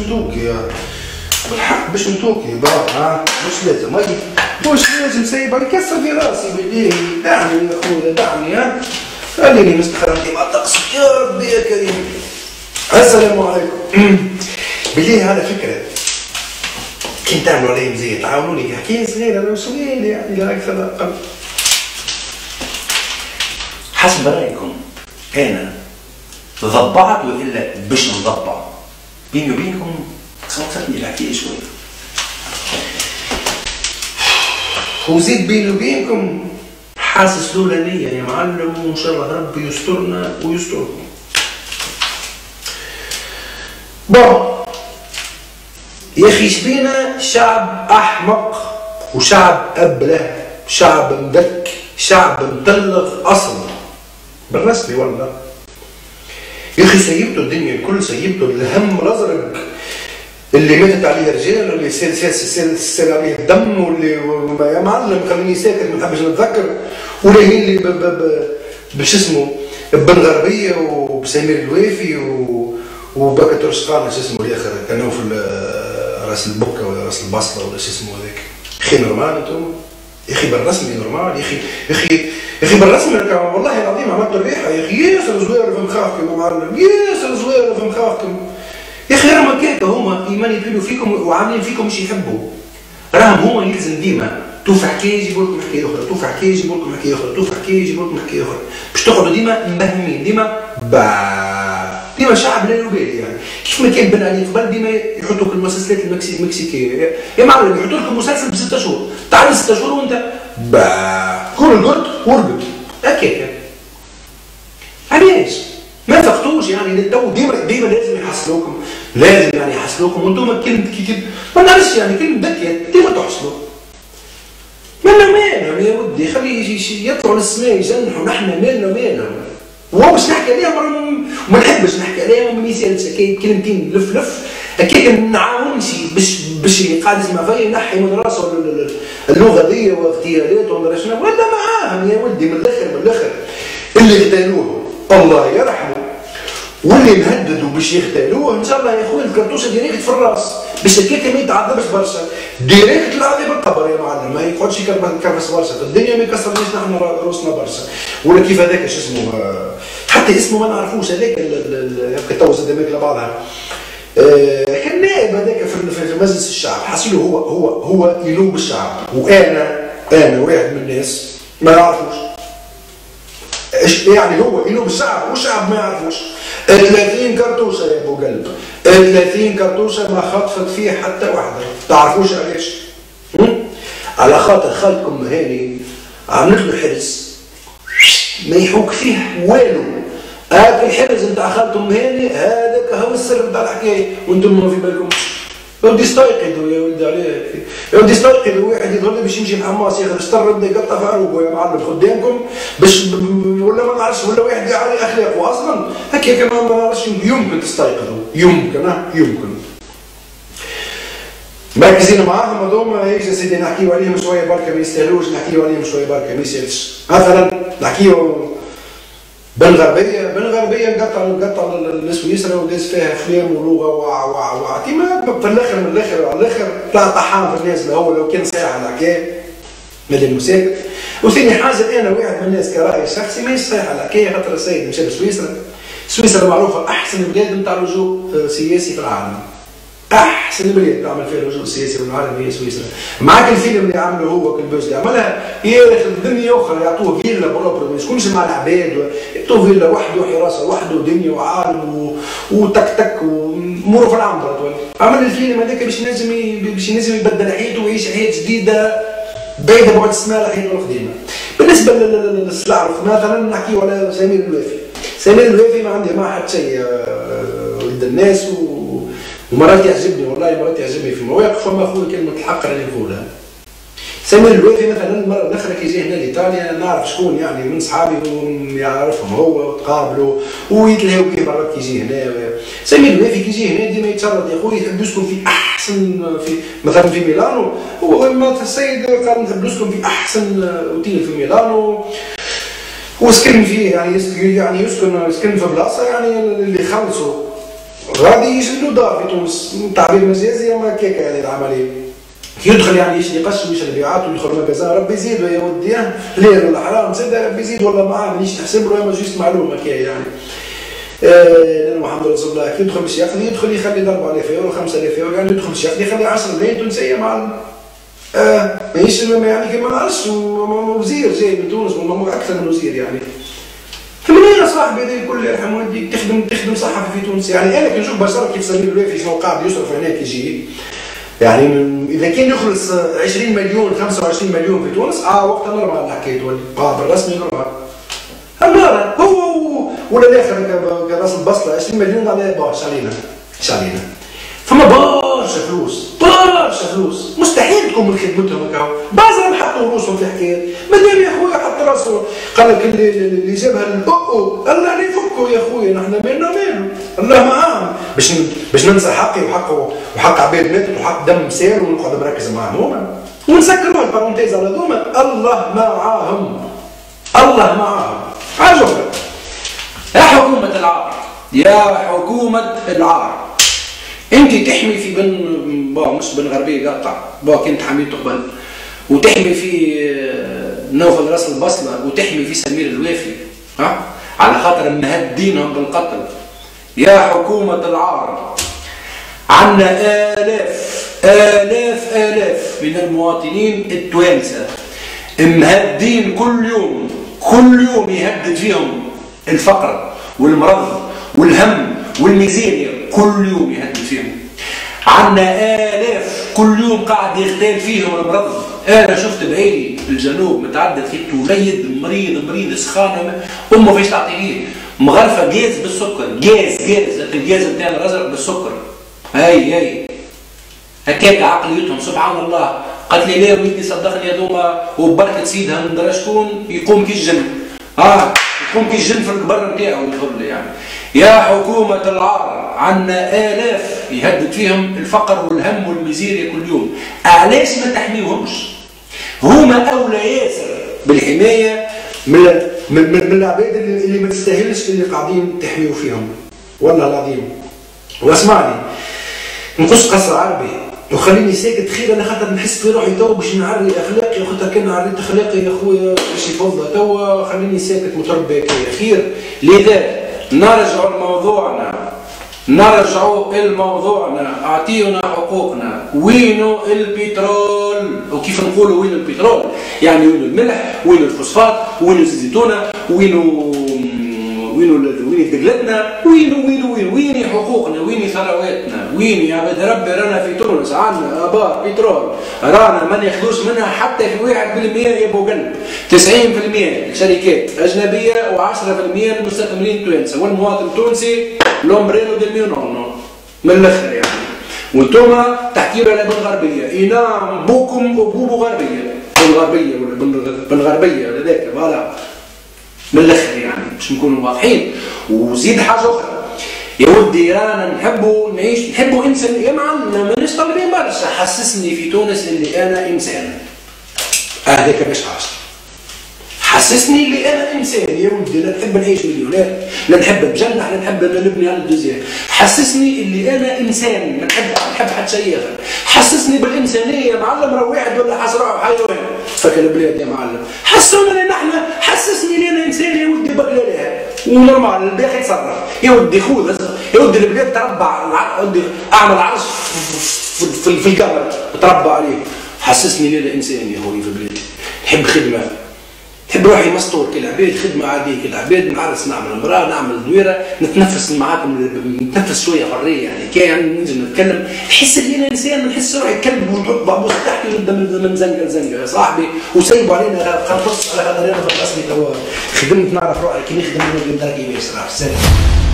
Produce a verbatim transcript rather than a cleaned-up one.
نتوكي يا بالحق باش نتوكي برا ها مش لازم هاي مش لازم سايب نكسر في راسي بالله دعني يا خويا دعني ها خليني مستحرم ديما تقصد يا ربي يا كريم. السلام عليكم. بالله على فكرة كنت تعملوا علي مزية تعاونوني في حكاية صغيرة لو سؤال يعني لا أكثر لا أقل. حسب رأيكم أنا ضبعت وإلا باش نضبع؟ بيني وبينكم صوتتني الحكاية شوية. وزيد بيني وبينكم حاسس لولا نية يا معلم وإن شاء الله ربي يسترنا ويستركم. بون يا اخي شبينا شعب احمق وشعب ابله شعب مدك شعب مطلق اصلا بالرسمي والله يا اخي سيبتوا الدنيا الكل سيبتوا الهم الازرق اللي ماتت عليه رجال واللي سال سال سال سال عليه الدم واللي يا معلم خليني ساكت ما نحبش نتذكر ولاهين اللي بش اسمه بن غربيه وبسمير الوافي و وبكى ترشقان شو اسمه الاخر كانوا في راس البكه ولا راس البصله ولا شو اسمه هذاك. اخي نورمال انتم يا اخي بالرسمي نورمال يا اخي يا اخي يا اخي بالرسمي والله العظيم عملت الريحه يا اخي ياسر زوير في مخاخكم يا معلم ياسر زوير في مخاخكم يا اخي راهم هكاك هما ايمان يبينوا فيكم وعاملين فيكم مش يحبوا راهم هما يلزم ديما توفى حكايه يجيبوا لكم حكايه اخرى توفى حكايه يجيبوا لكم حكايه اخرى توفى حكايه يجيبوا لكم حكايه اخرى باش تقعدوا ديما مبهمين ديما با ديما شعب لا يبالي يعني كيف ما كان بن علي قبل ديما يحطوا لك المسلسلات المكسيكيه يا معلم يحطوا لكم مسلسل بستة شهور تعال ستة شهور وانت با كل القرد ورقد هكاك علاش ما فقتوش يعني تو ديما ديما لازم يحصلوكم لازم يعني يحصلوكم وانتم كلمه كي ما نعرفش يعني كلمه ذكيه ديما تحصلوا مالنا مالهم يا ودي خليه يطلعوا للسماء يجنحوا نحن مالنا مالهم وهو باش نحكي عليهم وما نحبش نحكي عليهم ما يسالش كلمتين لف لف هكاك نعاونش باش باش قاعد يسمع فيا ينحي من راسه اللغه دي واغتيالات وما شنو ولا معاهم يا ولدي من الاخر من الاخر اللي اغتالوه الله يرحمه واللي مهددوا باش يغتالوه ان شاء الله يا خويا الكرتوشه ديريكت في الراس باش هكاك ما يتعذبش برشا ديريكت العذاب القبر يا معلم ما يقعدش يكرفس برشا في الدنيا ما يكسرناش نحن روسنا برشا ولا كيف هذاك شو اسمه حتى اسمه ما نعرفوش هذاك يبقى تو زاد ماكله بعضها كان نائب هذاك في مجلس الشعب حاسيله هو هو هو يلوم الشعب وانا انا واحد من الناس ما نعرفوش يعني هو يلوم الشعب والشعب ما يعرفوش ثلاثين كرتوشه يا ابو قلب ثلاثين كرتوشه ما خطفت فيه حتى واحده تعرفوش علاش؟ على خاطر خالتكم هاني عملت له حرز ما يحوك فيه والو هاك الحرز نتاع خالتكم هاني هذاك هو السر نتاع الحكايه وانتم ما في بالكمش يا ولدي استيقظوا يا ولدي عليك يا ولدي استيقظوا واحد يظل باش يمشي الحماس ياخذ الشطر بدا يقطع في عروقه يا معلم قدامكم باش ولا ما نعرفش ولا واحد قاعد عليه اخلاقه اصلا هكاك ما نعرفش يمكن تستيقظوا يمكن ها يمكن مركزين معاهم هذوما هيك يا سيدي نحكيو عليهم شويه بركه ما يستاهلوش نحكيو عليهم شويه بركه ما يسالش مثلا نحكيو بن غربيه بن غربيه نقطع نقطع السويسرا وداز فيها افلام ولغه وع وع وع كيما في الاخر من الاخر على الاخر طلع طحان في الناس هو لو كان صحيح الحكايه مادام ساكت وثاني حاجه انا واحد من الناس كراي شخصي ماهيش صحيحه الحكايه خاطر السيد مشى لسويسرا سويسرا معروفه احسن بلاد نتاع اللجوء سياسي في العالم احسن بلاد تعمل فيها اللجوء السياسي في العالم هي سويسرا معاك الفيلم اللي عمله هو كالبوز اللي عملها ياخذ الدنيا اخرى يعطوه فيلا بروبر ما يسكنش مع العباد يعطوه فيلا وحده وحراسه وحده ودنيا وعالم وتك تك واموره في العنبر تولي عمل الفيلم هذاك باش ينجم باش ينجم يبدل حياته ويعيش حياه جديده بعيده بعد السماء على حياته القديمه. بالنسبه للسلعرف مثلا نحكيو على سمير الوافي سمير الوافي ما عندي معاه حتى شيء ولد الناس و ومرات يعجبني والله مرات يعجبني في مواقف وما اخويا كلمه الحق راني نقولها. سمير الوافي مثلا المره الاخرى كي جا هنا لايطاليا نعرف شكون يعني من صحابي يعرفهم هو وتقابلوا ويتلهاو به مرات كي يجي هنا. سمير الوافي كي يجي هنا ديما يتشرط يا خويا يحب يسكن في احسن في مثلا في ميلانو هو ما السيد قال نحب نسكن في احسن اوتيل في ميلانو وسكن فيه يعني يسكن يعني يسكن يسكن في بلاصه يعني اللي يخلصوا غادي يجبدوا دار في تونس، تعبير مجازي اما هكاك هذه العمليه. كي يدخل يعني يشري قش ويشري بيعات ويدخل مكازان ربي يزيدوا يا ودي ليه ولا حرام تصدق ربي يزيد والله معاه مانيش نحسب له اما جوست معلومه كي يعني. آه محمد رسول الله كي يدخل باش يقضي يدخل يخلي أربعة آلاف يورو خمسة آلاف يورو يعني يدخل باش يقضي يخلي عشرة ملايين تونسيه معلم. آه ماهيش يعني كيما نعرفش وزير جاي من تونس ولا اكثر من وزير يعني. ثمانية صاحبي هذا الكل يرحم والديك تخدم تخدم صحفي في تونس يعني انا كي نشوف بشار كيف سمير الوافي شنو قاعد يصرف هناك يجي يعني اذا كان يخلص عشرين مليون خمسة وعشرين مليون في تونس اه وقتها نورمال الحكايه تولي قابل رسمي نورمال. اما هو ولا الاخر راس البصله عشرين مليون على باش علينا ايش علينا. فما برشا فلوس برشا فلوس مستحيل تكون من خدمتهم هكا بعضهم حطوا روسهم في حكايات مادام يا خويا حط راسه قال لك اللي, اللي جابها للبقو الله لا يفكوا يا خويا نحن مالنا مالو الله معاهم باش باش ننسى حقي وحقه وحق عباد ماتت وحق دم سال ونقعد مركز معاهم هما ونسكروا البارونتيز على ذوما الله معاهم الله معاهم. عجبا يا حكومة العار يا حكومة العار انت تحمي في بن با مش بن غربيه قاطع با كنت حميته قبل وتحمي في نوفل راس البصله وتحمي في سمير الوافي ها على خاطر مهدينهم بالقتل. يا حكومه العار عندنا الاف الاف الاف من المواطنين التوانسه مهدين كل يوم كل يوم يهدد فيهم الفقر والمرض والهم والميزيريا كل يوم يهدد فيهم. عندنا آلاف كل يوم قاعد يغتال فيهم المرض. أنا شفت بعيني الجنوب متعدد في وليد مريض مريض سخانة أمه فيش تعطي ليه مغرفة جاز بالسكر جاز جاز الجاز نتاعنا الأزرق بالسكر. هاي هاي هكاك عقليتهم سبحان الله. قالت لي لا وليدي صدقني هذوما وبركة سيدها من درا شكون يقوم كي الجن اه يقوم كي الجن في القبر نتاعو يدخل يعني. يا حكومة العار عندنا آلاف يهدد فيهم الفقر والهم والميزيريا كل يوم. علاش ما تحميوهمش؟ هما أولى ياسر بالحماية من من من العباد اللي ما تستاهلش اللي قاعدين تحميو فيهم والله العظيم. واسمعني نقص قصر عربي وخليني ساكت خير انا خاطر نحس في روحي توا باش نعري اخلاقي خاطر كان عريت اخلاقي يا خويا باش يفضى توا خليني ساكت متربي خير. لذا نرجع لموضوعنا نرجع لموضوعنا اعطيونا حقوقنا. وينو البترول وكيف نقولوا وين البترول يعني وين الملح وين الفوسفات وين الزيتونه وينو وينو وين دقلتنا وينو وينو وين وين حقوقنا وين ثرواتنا وين يا عباد ربي. رانا في تونس عندنا ابار بترول رانا ما ناخذوش منها حتى في واحد بالمية يا ابو قلب. تسعين بالمية شركات اجنبيه وعشرة بالمية المستثمرين التوانسه والمواطن التونسي لومبرينو دي ميونونو من الاخر يعني. وانتم تحكيوا على بن غربيه اي نعم بوكم وبوبو غربيه بن غربيه ولا بن غربيه ولا ذاك فوالا من الاخر يعني باش نكونوا واضحين. وزيد حاجه اخرى يا ودي رانا نحبوا نعيش نحبوا انسان يا معلم مانيش طالبين برشا حسسني في تونس اللي انا انسان. هذاك باش حاجه حسسني اللي انا انسان يا ودي لا نحب نعيش مليونير لا نحب نجنح لا نحب نبني على الدوزيام. حسسني اللي انا انسان ما نحب نحب حتى شيء اخر. حسسني بالانسانيه يا معلم راه واحد ولا حاس روحه حيوان فكر البلاد يا معلم. حسونا نحن حسسني اللي انا انسان يا ودي بقى لها ونورمال الباقي يتصرف يا ودي خذ يا ودي البلاد تربع يا ودي اعمل عرش في, في القمر تربى عليه. حسسني اللي انا انسان يا خويا في بلادي نحب خدمه نحب روحي مستور كالعباد خدمه عاديه كالعباد نعرس نعمل امراه نعمل دويره نتنفس معاكم نتنفس شويه حريه يعني كي يعني ننزل نتكلم نحس اني انا انسان نحس روحي كلب ونحط بعبوس تحتي ونبدا من زنقه لزنقه يا صاحبي وسيبوا علينا خلص على خاطر انا خلصني توا خدمت نعرف روحي كي نخدم ندير كيفاش صراحه.